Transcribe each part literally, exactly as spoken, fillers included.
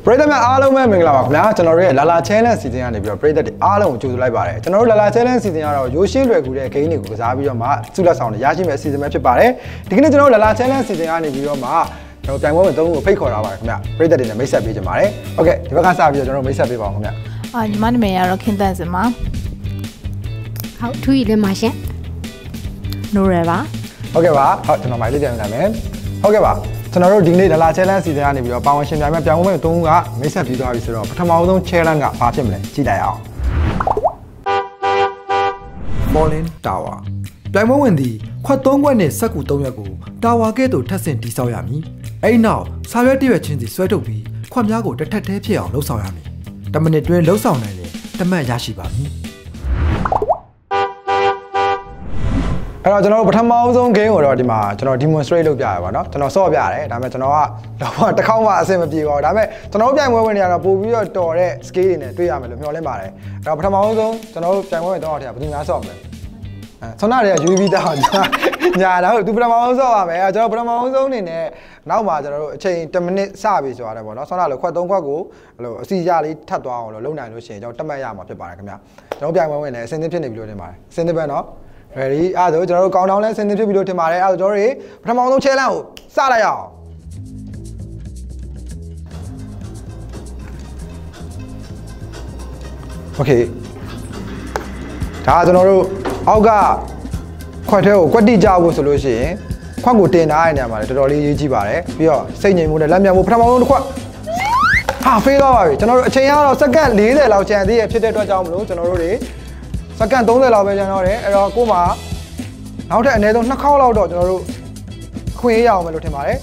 ပြည်သက်များအားလုံးပဲမင်္ဂလာပါခင်ဗျာကျွန်တော်တို့ရဲ့လာလာ challenge စီစဉ်ကနေပြီးတော့ပြည်သက်တွေအားလုံးကိုကြိုဆိုလိုက်ပါတယ်ကျွန်တော်တို့လာလာ challenge စီစဉ်ကတော့ရိုးရှင်းလွယ်ကူတဲ့ game တွေကိုကစားပြီးတော့မှစုလက်ဆောင်တွေရရှိမယ့်အစီအစဉ်ပဲဖြစ်ပါတယ်ဒီကနေ့ကျွန်တော်တို့လာလာ challenge စီစဉ်ကနေပြီးတော့မှကျွန်တော်ပြိုင်ပွဲဝင်သုံးခုကိုဖိတ်ခေါ်ထားပါတယ်ခင်ဗျာပြည်သက်တွေနဲ့မိတ်ဆက်ပေးကြပါတယ်ဟုတ်ကဲ့ဒီဘက်ကစပြီးတော့ကျွန်တော်မိတ်ဆက်ပေးပါအောင်ခင်ဗျာအာညီမနာမည်ကတော့ခင်တန်စင်ပါဟုတ်ထူးရီလည်းမရှင်နိုရယ်ပါဟုတ်ကဲ့ပါဟုတ်ကျွန်တော်မိုက်လေးပြန်လာမယ်ဟုတ်ကဲ့ပါကျွန်တော်တို့ဒီနေ့လာလာ challenge စီစဉ်ကနေပြီးတော့ပါဝင်ရှင်ပြိုင်ပွဲပြိုင်ပွဲဝင်သုံးခုကမိတ်ဆက်ပြီးသွားပြီဆိုတော့ပထမဆုံး challenge ကဘာဖြစ်မလဲကြည့်လိုက်အောင် Falling Tower ပြိုင်ပွဲဝင်သည်ခွက်သုံးခွက်နဲ့စက္ကူသုံးရွက်ကိုတာဝါကဲ့သို့ထပ်ဆင့်တည်ဆောက်ရမည်အဲ့နောက်စာရွက်တစ်ရွက်ချင်းစီဆွဲထုတ်ပြီးခွက်များကိုတစ်ထပ်တည်းဖြစ်အောင်လှုပ်ဆောင်ရမည်တမိနစ်တွင်းလှုပ်ဆောင်နိုင်ရင်တမတ်ရရှိပါမည်အဲ့တော့ကျွန်တော်တို့ပထမဆုံး game ကိုတော့ဒီမှာကျွန်တော် demonstrate လုပ်ပြရပါတော့ကျွန်တော်ဆော့ပြရတယ်ဒါပေမဲ့ကျွန်တော်ကတော့တစ်ခေါက်မှအဆင်မပြေပါဘူးဒါပေမဲ့ကျွန်တော်တို့ပြိုင်ပွဲဝင်နေရတော့ပို့ပြီးတော့တော်တဲ့ scale တွေနဲ့တွေ့ရမယ်လို့မျှော်လင့်ပါတယ်အဲ့တော့ပထမဆုံးကျွန်တော်တို့ပြိုင်ပွဲဝင်တော့တဲ့ဘယ်သူများဆော့မလဲအဲဆောနာတွေက ယူ ဗီ တာညာတော့သူပထမဆုံးဆော့ပါမယ်ကျွန်တော်ပထမဆုံးအနေနဲ့နောက်မှာကျွန်တော်တို့အချိန်တစ်မိနစ်စပြီဆိုရတယ်ပေါ့နော်ဆောနာလို့ခွက်သုံးခွက်ကိုအဲ့လိုအစီရလေးထပ်သွားအောင်လို့လုပ်နိုင်လို့ရှိရင်ကျွန်တော်တက်မှတ်ရမှာဖြစ်ပါတယ်ခင်ဗျာကျွန်တော်ပြိုင်ပွဲဝင်နေအစင်းသင်းဖြစ်နေပြီလို့ထင်ပါတယ်အစင်းသင်းပဲနော်ready အဲ့ဒါဆိုကျွန်တော်တို့ countdown လဲဆင်းသင်းဖြစ်ပြီလို့ထင်ပါတယ်အဲ့ဒါဆိုကျွန်တော်တို့ပထမဆုံး challenge ကိုစလိုက်အောင် okay ဒါကျွန်တော်တို့အောက်ကခွက်ထဲကိုကွက်တိကြဖို့ဆိုလို့ရှိရင်ခွက်ကိုတင်ထားရနေမှာလေတော်တော်လေးရေးကြည့်ပါတယ်ပြီးတော့စိတ်ငြိမ်မှုနဲ့လက်မြန်မှုပထမဆုံးတစ်ခွက်ဟာဖေးသွားပါပြီကျွန်တော်တို့အချိန်ကတော့စက္ကန့်၄၀လောက်ကျန်သေးရဖြစ်တဲ့အတွက်ကြောင့်မလို့ကျွန်တော်တို့တွေစက္ကန့်၃၀လောက်ပဲကျန်တော့တယ်အဲ့တော့ကို့မှာနောက်ထပ်အနည်းဆုံးနှစ်ခေါက်လောက်တော့ကျွန်တော်တို့ခွင့်ရအောင်မယ်လို့ထင်ပါတယ်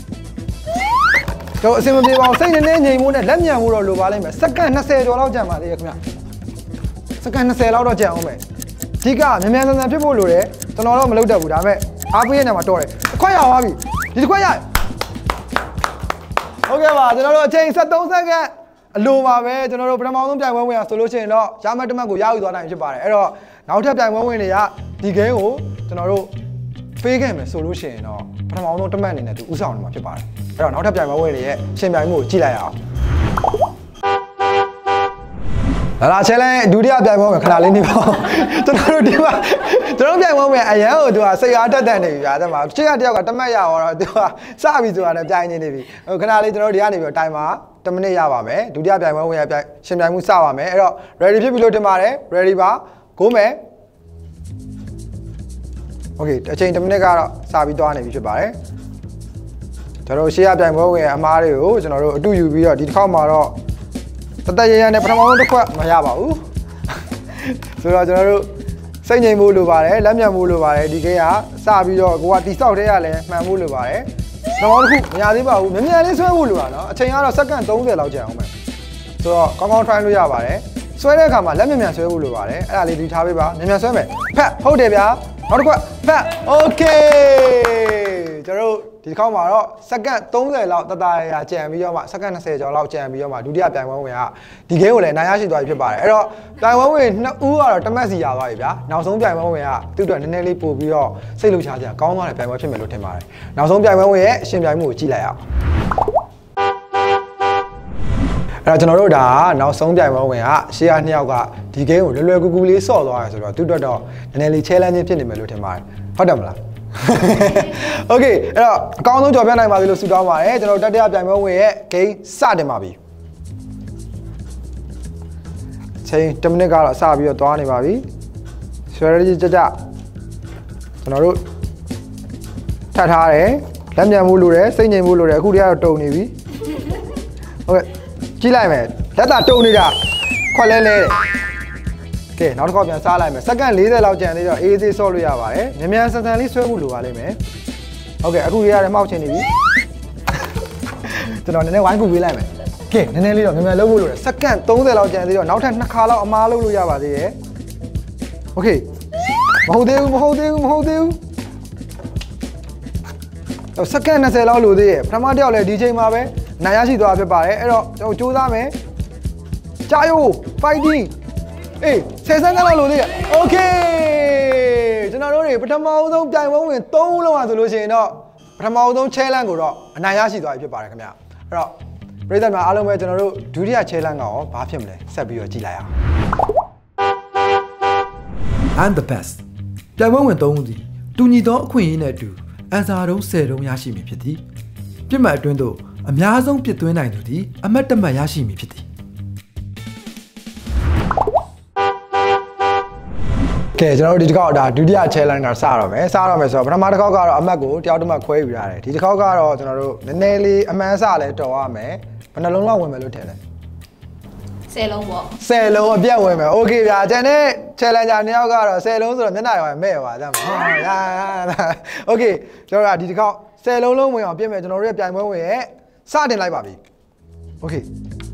ကျွန်တော်အစင်မပြေပါအောင်စိတ်နဲ့ငြိမ်မှုနဲ့လက်မြန်မှုတော့လိုပါလိမ့်မယ်စက္ကန့်၂၀ကျော်လောက်ကျန်ပါသေးတယ်ခင်ဗျစက္ကန့်၂၀လောက်တော့ကျန်အောင်မယ်အဓိကမြန်မြန်ဆန်ဆန်ဖြစ်ဖို့လိုတယ်ကျွန်တော်တော့မလုပ်တတ်ဘူးဒါပေမဲ့အားပေးရနေမှာတော့တယ်ခွက်ရသွားပြီဒီတစ်ခွက်ရဟုတ်ကဲ့ပါကျွန်တော်တို့အချိန်၁၃စက္ကန့်အလိုပါပဲကျွန်တော်တို့ပထမဆုံးပြိုင်ပွဲဝင်ရဆိုလို့ရှိရင်တော့ရမတ်တမတ်ကိုရယူသွားနိုင်ဖြစ်ပါတယ်အဲ့တော့နောက်ထပ်ပြိုင်ပွဲဝင်တွေကဒီ game ကိုကျွန်တော်တို့ပေးခဲ့မယ်ဆိုလို့ရှိရင်တော့ပထမဆုံးတမတ်အနေနဲ့သူဥဆောင်နေမှာဖြစ်ပါတယ်အဲ့တော့နောက်ထပ်ပြိုင်ပွဲဝင်တွေရဲ့ရှင်ပြိုင်မှုကိုကြည့်လိုက်အောင်လာလာ challenge ဒုတိယပြိုင်ပွဲဝင်ခဏလေးနေပါကျွန်တော်တို့ဒီမှာကျွန်တော်ပြိုင်ပွဲဝင်အရန်ကိုသူကစိတ်အားတက်တန်နေပြီဗျာတဲ့မှာချစ်ကတယောက်ကတမတ်ရတော့သူကစပြီဆိုတာနဲ့ပြိုင်နေနေပြီဟိုခဏလေးကျွန်တော်တို့ဒီကနေပြီးတော့တိုင်မှာတစ်မိနစ်ရပါမယ်ဒုတိယပြိုင်ပွဲဝင်ရပြိုင်ရှင်ပြိုင်မှုစပါမယ်အဲ့တော့ ready ဖြစ်ပြီလို့တင်ပါတယ် ready ပါ go မယ် okay အချိန်တစ်မိနစ်ကတော့စပြီးသွားနေပြီဖြစ်ပါတယ်ကျွန်တော်တို့ရှေ့ရပြိုင်ပွဲဝင်အမားတွေကိုကျွန်တော်တို့အတူယူပြီးတော့ဒီတစ်ခေါက်မှာတော့တသက်ရရနဲ့ပထမဆုံးတစ်ခွက်မရပါဘူးဆိုတော့ကျွန်တော်တို့စိတ်ငြိမ်မှုလိုပါတယ်လက်မြန်မှုလိုပါတယ်ဒီကိန်းကစပြီးတော့ကိုကတိဆောက်တဲ့ရလဲမှန်မှုလိုပါတယ်တော့တစ်ခုမရသေးပါဘူးမြန်မြန်လေးဆွဲဖို့လိုတာနော်အချိန်ကတော့စက္ကန့်၃၀လောက်ကြာအောင်မယ်ဆိုတော့ကောင်းကောင်း try လို့ရပါတယ်ဆွဲတဲ့အခါမှာလက်မြန်မြန်ဆွဲဖို့လိုပါတယ်အဲ့ဒါလေးဒီထားပေးပါမြန်မြန်ဆွဲမယ်ဖက်ဟုတ်တယ်ဗျာနောက်တစ်ခွက်ဖက် okay ကျွန်တော်တို့ဒီတစ်ခေါက်မှာတော့စက္ကန့်၃၀လောက်တတရရကြံပြီးတော့မှစက္ကန့်၂၀ကျော်လောက်ကြံပြီးတော့မှဒုတိယပြိုင်ပွဲဝင်ကဒီ game ကိုလည်းနိုင်ရရှိသွားပြီဖြစ်ပါတယ်အဲ့တော့ပြိုင်ပွဲဝင်နှစ်ဦးကတော့တမတ်စီရသွားပြီဗျာနောက်ဆုံးပြိုင်ပွဲဝင်ကသူ့အတွက်နည်းနည်းလေးပို့ပြီးတော့စိတ်လှုပ်ရှားစရာကောင်းသွားတဲ့ပြိုင်ပွဲဖြစ်မယ်လို့ထင်ပါတယ်နောက်ဆုံးပြိုင်ပွဲဝင်ရဲ့အရှင်ပြိုင်မှုကိုကြည့်လိုက်အောင်အဲ့တော့ကျွန်တော်တို့ဒါနောက်ဆုံးပြိုင်ပွဲဝင်ကရှေ့ကနှစ်ယောက်ကဒီ game ကိုလွယ်လွယ်ကူကူလေးဆော့သွားရဆိုတော့သူ့အတွက်တော့နည်းနည်းလေး challenge ဖြစ်နေမယ်လို့ထင်ပါတယ်ဟုတ်တယ်မလားokay အဲ့တော့အကောင်းဆုံးကြော်ပြနိုင်ပါပြီလို့ဆုတောင်းပါတယ်ကျွန်တော်တတိယပြိုင်ပွဲဝင်ရဲ့ game စတင်ပါပြီချိန်တစ်မိနစ်ကတော့စပြီးတော့သွားနေပါပြီ strategy ကြကြကျွန်တော်တို့ထပ်ထားတယ်လက်မြန်မှုလိုတယ်စိတ်ငြိမ်မှုလိုတယ်အခုတည်းကတော့တုံနေပြီဟုတ်ကဲ့ကြည့်လိုက်မယ်လက်သာတုံနေတာခွက်လဲလဲကဲနောက်တစ်ခေါက်ပြန်စားလိုက်မယ်စက္ကန့်၄၀လောက်ကျန်သေးတော့အေးအေးဆော့လို့ရပါတယ်မြန်မြန်ဆန်ဆန်လေးဆွဲဖို့လိုပါလိမ့်မယ်ဟုတ်ကဲ့အခုရရတယ်မှောက်ချင်နေပြီကျွန်တော်နည်းနည်းဝိုင်းကူပေးလိုက်မယ်ကဲနည်းနည်းလေးတော့မြန်မြန်လုပ်ဖို့လိုတယ်စက္ကန့်၃၀လောက်ကျန်သေးတော့နောက်ထပ်နှစ်ခါလောက်အမားလုပ်လို့ရပါသေးရဲ့โอเคမဟုတ်သေးဘူးမဟုတ်သေးဘူးမဟုတ်သေးဘူးတော့စက္ကန့်၂၀လောက်လိုသေးရဲ့ပထမတစ်ယောက်လည်းဒီချိန်မှာပဲနိုင်ရရှိသွားဖြစ်ပါတယ်အဲ့တော့ကျွန်တော်ကြိုးစားမယ်ကြာယို fightingအေးဆယ်စက္ကန့်လောက်လိုသေးရဲ့โอเคကျွန်တော်တို့တွေပထမဆုံးပြိုင်ပွဲဝင်၃လုံးอ่ะဆိုလို့ရှိရင်တော့ပထမဆုံး challenge ကိုတော့အနိုင်ရရှိသွားပြီဖြစ်ပါတယ်ခင်ဗျအဲ့တော့ပပြည်သက်များအားလုံးပဲကျွန်တော်တို့ဒုတိယ challenge ကရောဘာဖြစ်မလဲဆက်ပြီးတော့ကြည့်လိုက်အောင် and the best ပြိုင်ပွဲဝင်သုံးဦးသည်တူညီသောအခွင့်အရေးနဲ့အတူအန်ဆာတုံးဆယ်တုံးရရှိမည်ဖြစ်သည်ပြစ်မှတ်အတွင်းသို့အများဆုံးပြစ်သွင်းနိုင်သူသည်အမတ်တမတ်ရရှိမည်ဖြစ်သည်ကဲကျွန်တော်တို့ဒီတစ်ခေါက်ဒါဒုတိယ challenge ကစတော့မယ်စတော့မယ်ဆိုတော့ပထမတစ်ခေါက်ကတော့အမတ်ကိုတယောက်တစ်မှတ်ခွဲယူရတယ်ဒီတစ်ခေါက်ကတော့ကျွန်တော်တို့နည်းနည်းလေးအမှန်စလဲတော်ရမယ်ဘယ်နှလုံးလောက်ဝင်မယ်လို့ထင်လဲဆယ်လုံးပေါ့ဆယ်လုံးအပြတ်ဝင်မယ်โอเคဗျာကျန်တဲ့ challenger နှစ်ယောက်ကတော့ဆယ်လုံးဆိုတော့မျက်နှာရောမဲ့ပါသားမှာโอเคကျွန်တော်တို့ကဒီတစ်ခေါက်ဆယ်လုံးလုံးဝင်အောင်ပြင်မယ်ကျွန်တော်တို့ရဲ့ပြိုင်ပွဲဝင်ရဲ့စတင်လိုက်ပါပြီโอเค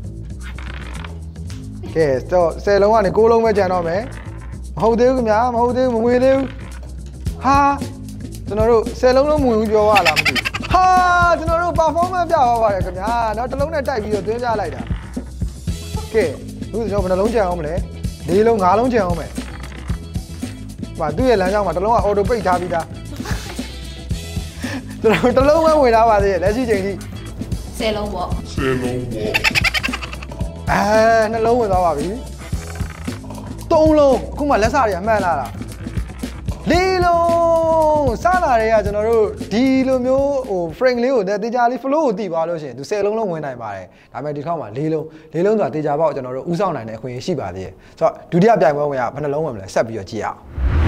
ကဲတော့ဆယ်လုံးကနေကိုးလုံးပဲကျန်တော့မယ်မဟုတ်သေးဘူးခင်ဗျာမဟုတ်သေးဘူးမဝင်သေးဘူးဟာကျွန်တော်တို့ဆယ်လုံးလုံးမဝင်ဘူးပြောရလားမသိဘူးဟာကျွန်တော်တို့ performance ပြသွားပါတယ်ခင်ဗျာတော့တစ်လုံးနဲ့တိုက်ပြီးတော့သွင်းပြလိုက်တာကဲအခုကျွန်တော်ဘယ်နှလုံးကျန်အောင်မလဲ၄လုံး၅လုံးကျန်အောင်မယ်ဟာသူ့ရဲ့လမ်းကြောင်းမှာတစ်လုံးက auto ပိတ်ထားပြီးသားကျွန်တော်တစ်လုံးပဲဝင်ထားပါသေးတယ်လက်ရှိချိန်ထိဆယ်လုံးပေါ့ဆယ်လုံးပေါ့အဲနှလုံးဝင်သွားပါပြီသုံးလုံးအခုမှလက်စတွေအမှန်လာတာလေးလုံးစလာတွေကကျွန်တော်တို့ဒီလိုမျိုးဟို frame လေးကိုတေချာလေး flow ကိုတည်သွားလို့ရှိရင်သူဆယ်လုံးလုံးဝင်နိုင်ပါတယ်ဒါပေမဲ့ဒီခေါက်မှာလေးလုံးလေးလုံးဆိုတာတေချာပေါ့ကျွန်တော်တို့ဥဆောင်နိုင်တဲ့အခွင့်အရေးရှိပါသေးတယ်ဆိုတော့ဒုတိယပြိုင်ပွဲဝင်ကဘယ်နှလုံးဝင်မလဲဆက်ပြီးတော့ကြည့်ရအောင်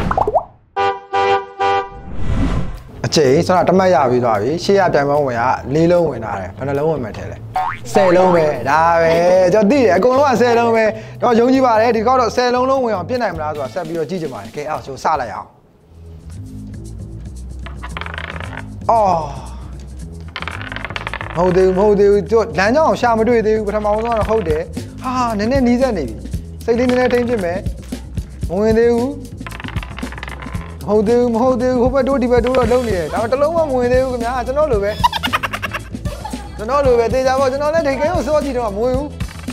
အချိန်ဆိုတော့တမတ်ရပြီးသွားပြီရှေ့ရပြိုင်ပွဲဝင်ကလေးလုံးဝင်လာတယ်ဘယ်နှလုံးဝင်မယ်ထဲလဲဆယ်လုံးပဲဒါပဲကျွန်တော်သိတယ်အကုန်လုံးကဆယ်လုံးပဲတော့ယုံကြည်ပါတယ်ဒီခေါက်တော့ဆယ်လုံးလုံးဝင်အောင်ပြစ်နိုင်မလားဆိုတာဆက်ပြီးတော့ကြည့်ကြပါမယ်ကဲအောင်ဆိုစလိုက်အောင်အော်ဟုတ်တယ်မဟုတ်တယ်သူလမ်းကြောင်းရှာမတွေ့သေးဘူးပထမဆုံးကတော့ဟုတ်တယ်ဟာနည်းနည်းနီးစက်နေပြီစိတ်လေးနည်းနည်းထိမ့်ပြစ်မယ်မဝင်သေးဘူးမဟုတ်သေးဘူးမဟုတ်သေးဘူးဟိုဘက်တိုးဒီဘက်တိုးတော့လုံးနေတယ်ဒါပေမဲ့တစ်လုံးမှမဝင်သေးဘူးခင်ဗျာကျွန်တော်လိုပဲကျွန်တော်လိုပဲတေချာပေါ့ကျွန်တော်လည်းထိတ်ခဲကိုစောကြည့်တော့မဝင်ဘူး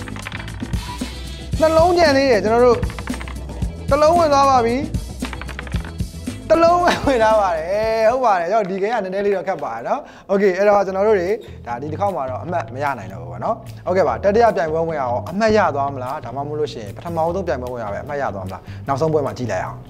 နှလုံးကျန်သေးတယ်ကျွန်တော်တို့တစ်လုံးဝင်သွားပါပြီတလုံးဝင်လာပါတယ်ဟုတ်ပါတယ်ကျွန်တော်ဒီကိန်းကနည်းနည်းလေးတော့ခက်ပါတယ်နော်โอเคအဲ့တော့ကျွန်တော်တို့တွေဒါဒီတစ်ခေါက်မှာတော့အမှတ်မရနိုင်တော့ဘူးပေါ့နော်โอเคပါတတိယပြိုင်ပွဲဝင်အောင်အမှတ်ရသွားမလားဒါမှမဟုတ်လို့ရှိရင်ပထမဆုံးပြိုင်ပွဲဝင်ရပဲအမှတ်ရသွားမလားနောက်ဆုံးပွဲမှာကြည့်လိုက်အောင်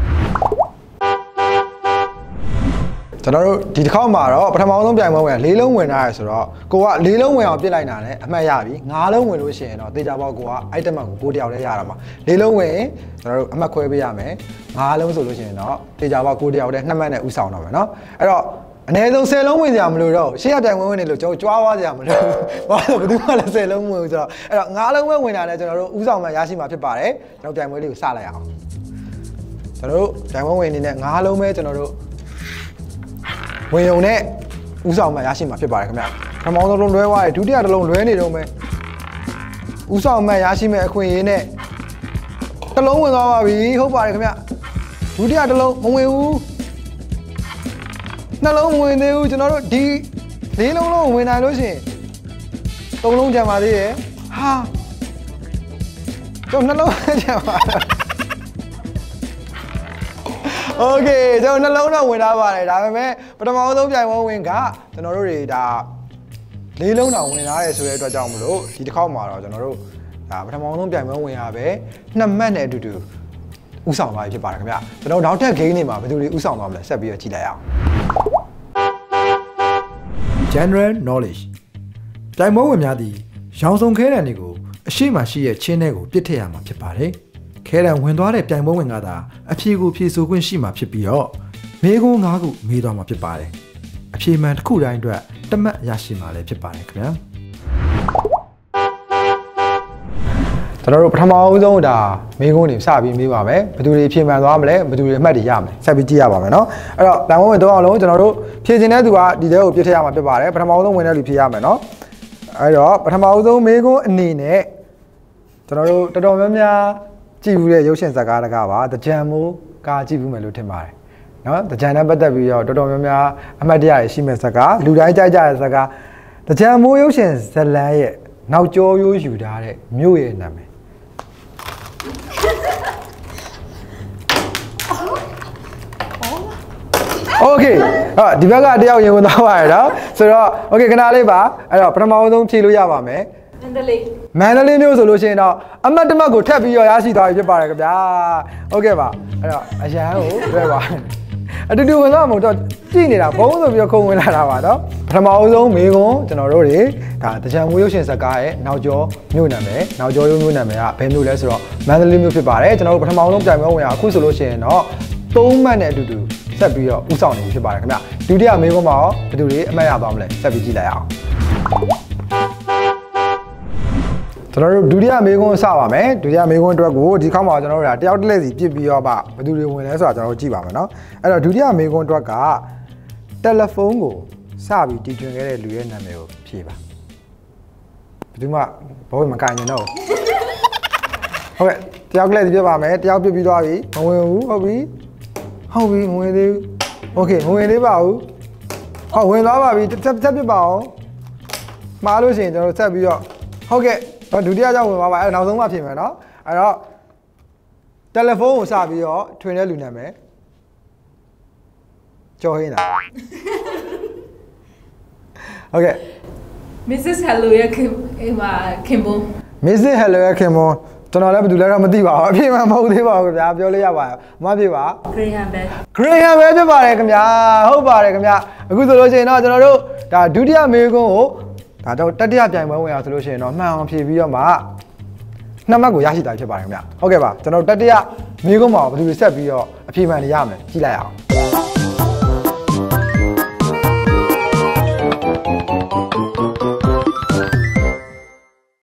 ကျွန်တော်တို့ဒီတစ်ခေါက်မှာတော့ပထမဆုံးပြိုင်ပွဲဝင်လေးလုံးဝင်ထားရဆိုတော့ကိုကလေးလုံးဝင်အောင်ပြစ်လိုက်တာနဲ့အမှတ်ရပြီငါးလုံးဝင်လို့ရှိရင်တော့တေချာပေါက်ကိုကအိုက်တမန်ကိုကိုတယောက်တည်းရတာမှာလေးလုံးဝင်ကျွန်တော်တို့အမှတ်ခွဲပေးရမယ်ငါးလုံးဆိုလို့ရှိရင်တော့တေချာပေါက်ကိုတယောက်တည်းနှစ်မှတ်နဲ့ဥဆောင်တော့မယ်နော်အဲ့တော့အနည်းဆုံးဆယ်လုံးဝင်ကြမလို့တော့ရှေ့ရပြိုင်ပွဲဝင်နေလို့ကျွန်တော်ကြွားသွားကြမလို့ဘာလို့ဘယ်သူမှလည်းဆယ်လုံးဝင်ဆိုတော့အဲ့တော့ငါးလုံးပဲဝင်တာနဲ့ကျွန်တော်တို့ဥဆောင်မှရရှိမှာဖြစ်ပါတယ်ကျွန်တော်ပြိုင်ပွဲလေးကိုစလိုက်အောင်ကျွန်တော်တို့ပြိုင်ပွဲဝင်နေနဲ့ငါးလုံးပဲကျွန်တော်တို့ဝင်ုံနဲ့ဥဆောင်မှရရှိမှာဖြစ်ပါတယ်ခင်ဗျာပထမဆုံးလုံးလွဲသွားတယ်ဒုတိယတစ်လုံးလွဲနေတော့မယ်ဥဆောင်မှရရှိမဲ့အခွင့်အရေးနဲ့တစ်လုံးဝင်သွားပါပြီဟုတ်ပါတယ်ခင်ဗျာဒုတိယတစ်လုံးမဝင်ဘူးနှလုံးမဝင်သေးဘူးကျွန်တော်တို့ဒီလေးလုံးလုံးဝင်နိုင်လို့ရှိရင်သုံးလုံးကျန်ပါသေးရဲ့ဟာကျွန်တော်နှလုံးကျန်ပါโอเคကျွန်တော်နှလုံးတော့ဝင်ထားပါတယ်ဒါပေမဲ့ပထမဆုံးပြိုင်ပွဲဝင်ကကျွန်တော်တို့တွေဒါလေးလုံးတောင်ဝင်ထားရဲဆိုတဲ့အတွက်ကြောင့်မလို့ဒီတစ်ခေါက်မှာတော့ကျွန်တော်တို့ဒါပထမဆုံးပြိုင်ပွဲဝင်ရပဲနှစ်မှတ်နဲ့အတူတူဥဆောင်သွားပြီဖြစ်ပါတယ်ခင်ဗျာကျွန်တော်နောက်ထပ် game တွေမှာဘယ်သူတွေဥဆောင်သွားမလဲဆက်ပြီးတော့ကြည့်လိုက်အောင် general knowledge ပြိုင်ပွဲဝင်များသည်ရောင်စုံခဲတံတွေကိုအရှိမရှိရဲ့ချင်းထဲကိုပြစ်ထည့်ရမှာဖြစ်ပါတယ်ခဲတံဝင်သွားတဲ့ပြိုင်ပွဲဝင်ကသာအဖြေကိုဖြေဆိုခွင့်ရှိမှာဖြစ်ပြီးတော့မေးခွန်း၅ခုမေးသွားမှာဖြစ်ပါတယ်အဖြေမှန်တစ်ခုတိုင်းအတွက်တမတ်ရရှိမှာလည်းဖြစ်ပါတယ်ခင်ဗျာကျွန်တော်တို့ပထမအဆုံးဒါမေးခွန်းတွေစပြီးမေးပါမယ်ဘယ်သူတွေဖြေမှန်သွားမလဲဘယ်သူတွေအမှတ်တွေရမလဲဆက်ပြီးကြည့်ရပါမယ်เนาะအဲ့တော့ပြိုင်ပွဲဝင်တော့အောင်လုံးကျွန်တော်တို့ဖြေချင်တဲ့သူကဒီတဲကိုပြစ်ထည့်ရမှာဖြစ်ပါတယ်ပထမအဆုံးဝင်တဲ့လူဖြေရမယ်เนาะအဲ့တော့ပထမအဆုံးမေးခွန်းအနေနဲ့ကျွန်တော်တို့တော်တော်များများကြည့်ဘူးတဲ့ရုပ်ရှင်ဇာတ်ကားတကားပါတကြံမိုးကားကြည့်ဘူးမယ်လို့ထင်ပါတယ်နော်တကြံနဲ့ပတ်သက်ပြီးတော့တော်တော်များများအမှတ်တရရရှိမဲ့ဇာတ်ကားလူတိုင်းကြိုက်ကြတဲ့ဇာတ်ကားတကြံမိုးရုပ်ရှင်ဇလန်းရဲ့နောက်ကျောရိုးယူထားတဲ့မြို့ရဲ့နာမည်โอ้เคဟာဒီဘက်ကတယောက်ရင်ဝင်သွားပါရတော့ဆိုတော့โอเคခဏလေးပါအဲ့တော့ပထမဆုံးဖြေလို့ရပါမယ်မန္တလေးမန္တလေးမျိုးဆိုလို့ရှိရင်တော့အမတ်တမတ်ကိုထပ်ပြီးရရရှိသွားပြီဖြစ်ပါတယ်ခင်ဗျာဟုတ်ကဲ့ပါအဲ့တော့အရန်ကိုလွယ်ပါအတူတူဝင်တော့မဟုတ်တော့ကြည့်နေတာဘုံဆိုပြီးတော့ခုံဝင်လာတာပါတော့ပထမအဆုံးမေကွန်းကျွန်တော်တို့တွေဒါတကြံမွေးရုပ်ရှင်ဇာတ်ကားရဲ့နောက်ကျော်မြို့နာမည်နောက်ကျော်ရုပ်မြို့နာမည်ကဘယ်မျိုးလဲဆိုတော့မန္တလေးမျိုးဖြစ်ပါတယ်ကျွန်တော်တို့ပထမဆုံးပြိုင်ပွဲဝင်ရအခုဆိုလို့ရှိရင်တော့သုံးမှတ်နဲ့အတူတူဆက်ပြီးတော့ဥဆောင်နေပြီဖြစ်ပါတယ်ခင်ဗျဒုတိယမေကွန်းမှာရောဘယ်သူတွေအမှတ်ရသွားမလဲဆက်ပြီးကြည့်လိုက်အောင်ကျွန်တော်တို့ဒုတိယမေကွန်းစပါမယ်ဒုတိယမေကွန်းအတွက်ကိုဒီခေါက်မှာကျွန်တော်တို့တယောက်တစ်လက်စီပြစ်ပြီးတော့ပါဘယ်သူတွေဝင်လဲဆိုတာကျွန်တော်တို့ကြည့်ပါမယ်เนาะအဲ့တော့ဒုတိယမေကွန်းအတွက်ကတယ်လီဖုန်းကိုစပြီးတီထွင်ခဲ့တဲ့လူရဲ့နာမည်ကိုဖြေပါဘယ်သူမှဘောဝင်မကန်ရင်တော့ဟုတ်ကဲ့တယောက်လက်စီပြစ်ပါမယ်တယောက်ပြစ်ပြီးသွားပြီမဝင်ဘူးဟုတ်ပြီဟုတ်ပြီမဝင်သေးဘူးโอเคမဝင်သေးပါဘူးဟောဝင်သွားပါပြီတက်တက်ပြစ်ပါအောင်မှားလို့ရှိရင်ကျွန်တော်ဆက်ပြီးတော့ဟုတ်ကဲ့ဒုတိယကြောင့်ဝင်ပါပါအဲ့နောက်ဆုံးမှဖြစ်မယ်เนาะအဲ့တော့တယ်လီဖုန်းကိုစပြီးတော့ထွင်တဲ့လူနာမည်ကျော်ဟင်းလားဟုတ်ကဲ့ Missus Hello ရဲ့ခင်အေးပါခင်ဘုံ Missus Hello ရဲ့ခင်ဘုံကျွန်တော်လည်းဘယ်သူလဲတော့မသိပါဘူးအဖြစ်မှမဟုတ်သေးပါဘူးခင်ဗျာပြောလို့ရပါတယ်မဖြစ်ပါ Graham ပဲ Graham ပဲဖြစ်ပါတယ်ခင်ဗျာဟုတ်ပါတယ်ခင်ဗျာအခုဆိုလို့ရှိရင်တော့ကျွန်တော်တို့ဒါဒုတိယမေကွန်းကိုဒါတော့တတိယပြိုင်ပွဲဝင်ရဆိုလို့ရှိရင်တော့မှန်အောင်ဖြည့်ပြီးတော့မှနှစ်မှတ်ကိုရရှိတာဖြစ်ပါတယ်ခင်ဗျဟုတ်ကဲ့ပါကျွန်တော်တတိယမေကွန်းမှာဘယ်သူတွေဆက်ပြီးတော့အဖြေမှန်တွေရမယ်ကြည့်လိုက်အောင်